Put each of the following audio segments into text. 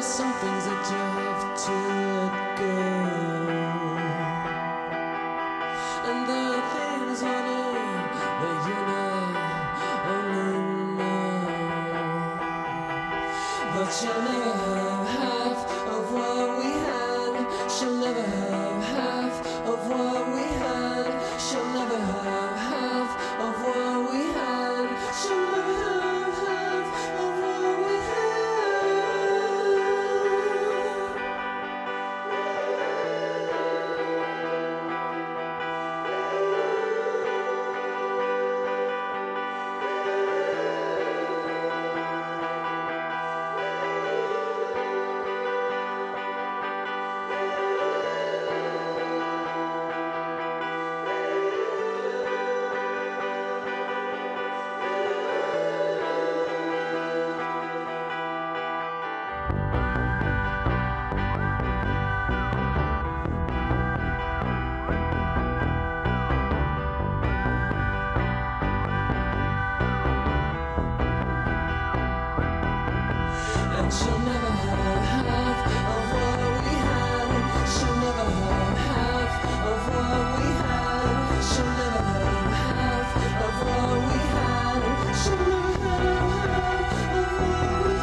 some things that you have to let go. And there are things, honey, that you know, only know. But you'll never have half of what we had. She'll never have half of what we had. She'll never have half of what we had. She'll never have half of what we had. She'll never have half of what we had. She'll never have half of what we had. She'll never have half of what we had. She'll never have half of what we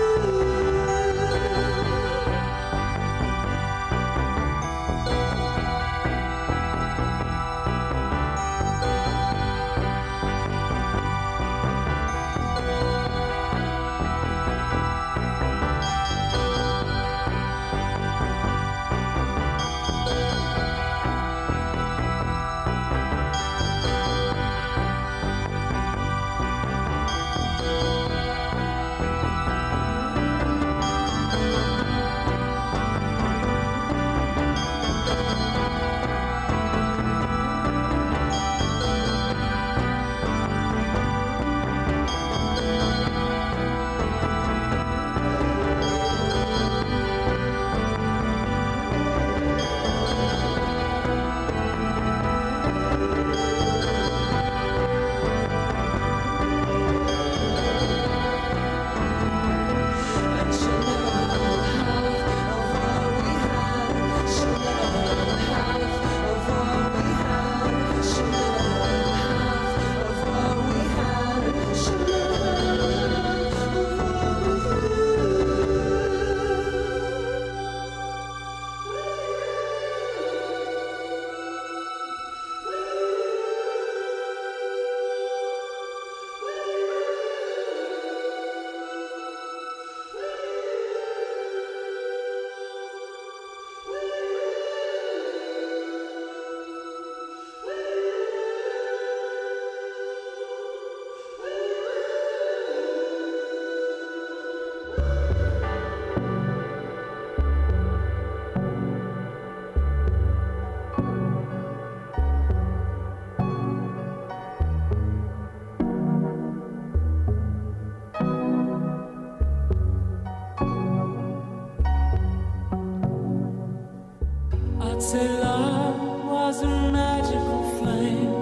I'd say love was a magical flame.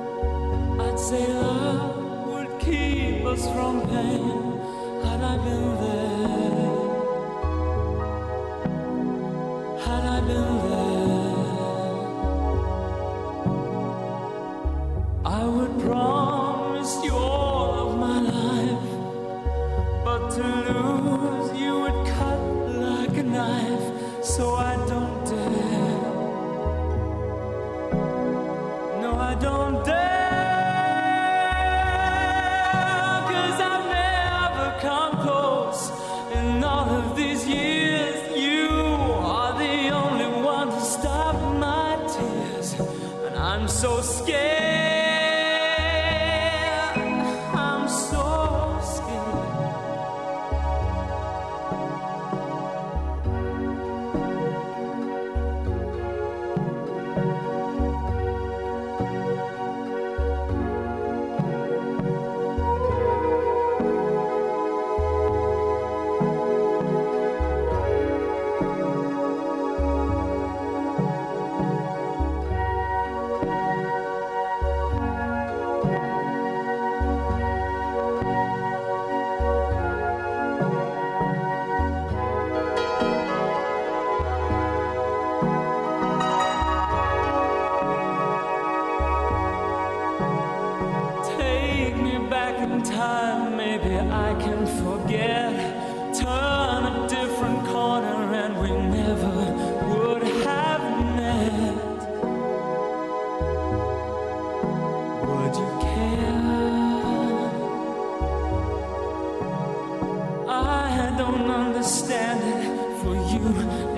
I'd say love would keep us from pain. Had I been there, had I been there, I would promise you all of my life. But to lose you would cut like a knife. So I don't dare. No, I don't dare. 'Cause I've never come close in all of these years. You are the only one to stop my tears. And I'm so scared. I'm so scared.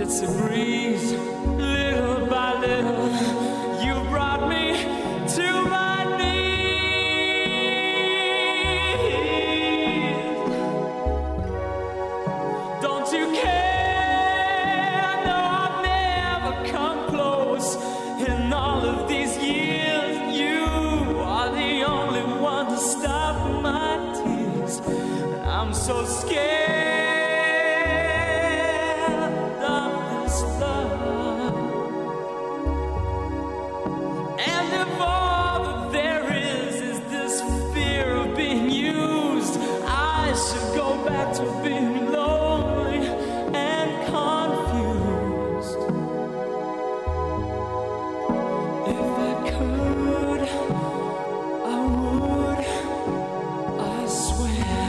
It's a breeze, little by little, you brought me to my knees. Don't you care? No, I've never come close in all of these years. You are the only one to stop my tears. I'm so scared. To being lonely and confused. If I could, I would, I swear.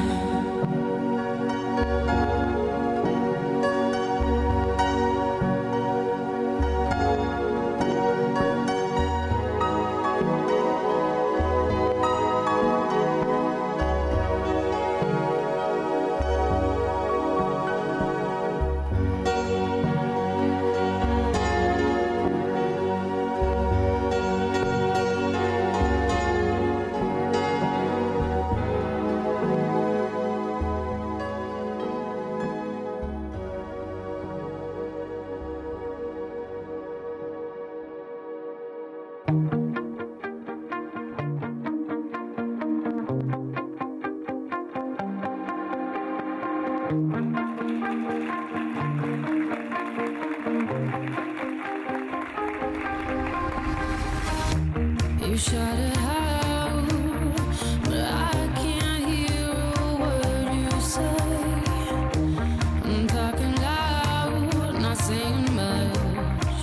You shut it out, but I can't hear a word you say. I'm talking loud, not saying much.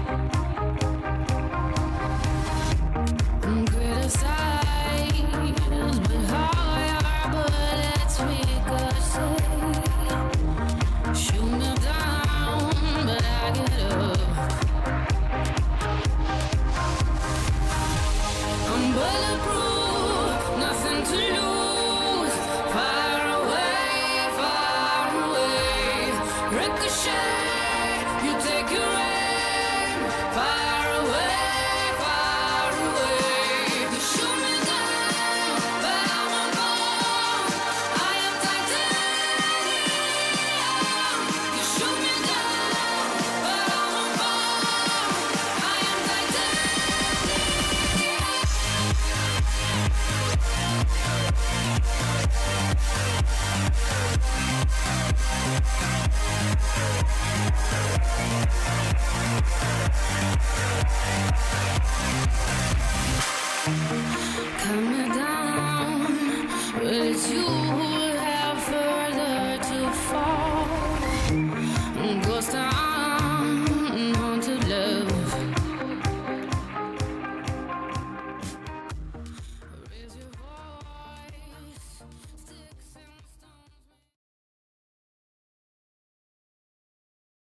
I'm criticized, but how your bullets ricochet. Shoot me down, but I get up. I'm bulletproof, nothing to lose. Far away, ricochet. You take your aim, fire.